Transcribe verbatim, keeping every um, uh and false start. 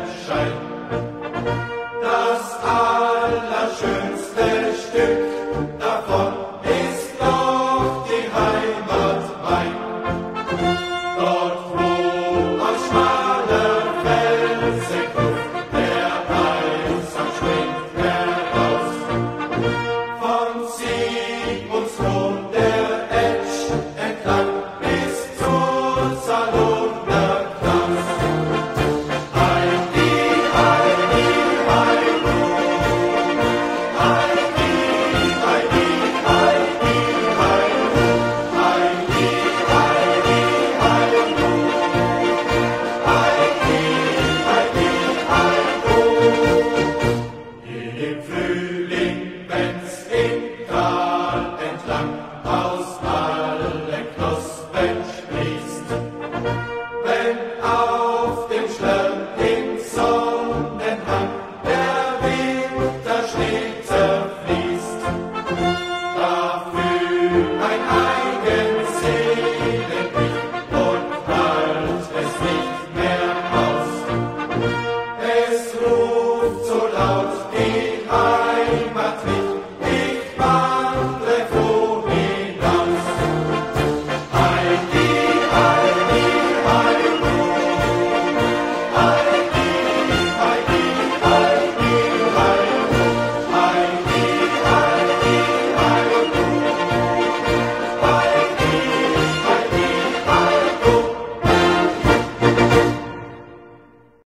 Sonnenschein. Das allerschönste Stück davon ist doch die Heimat mein. Dort, wo aus schmaler Felsenkluft der Eisam springt heraus, von Sigmundslohn der Etsch entlang bis zur Saloner Glas. Heidi, Heidi, Heidu, Heidi, Heidi, Heidi, Heidu, Heidi, Heidi, Heidu, Heidi, Heidi, Heidu. Im Frühling, wenn's im Tal entlang aus allen Knospen sprießt, wenn auf dem Schlern im Sonnenhang der Winterschnee zerfließt, da fühlt ein eigen Seelenblick und halt es nicht mehr aus. Es ruht